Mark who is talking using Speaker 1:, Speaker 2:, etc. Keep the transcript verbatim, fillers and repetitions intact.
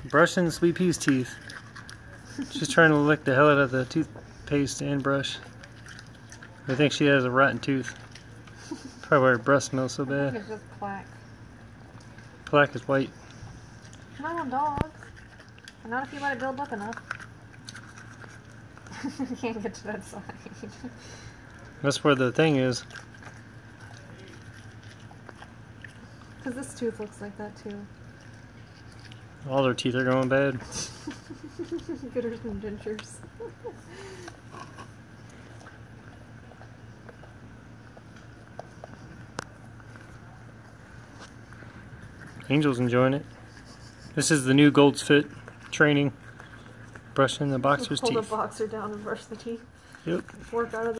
Speaker 1: Brushing Sweet Pea's teeth. She's trying to lick the hell out of the toothpaste and brush. I think she has a rotten tooth. Probably why her breath smells so bad.
Speaker 2: I think it's just plaque.
Speaker 1: Plaque is white.
Speaker 2: Not on dogs. And not if you let it build up enough. You can't get to that side.
Speaker 1: That's where the thing is.
Speaker 2: Because this tooth looks like that too.
Speaker 1: All their teeth are going bad.
Speaker 2: Gooders and dentures.
Speaker 1: Angel's enjoying it. This is the new Gold's Fit training. Brushing the boxer's
Speaker 2: Pull
Speaker 1: teeth.
Speaker 2: the boxer down and brush the teeth.
Speaker 1: Yep.
Speaker 2: Work out of the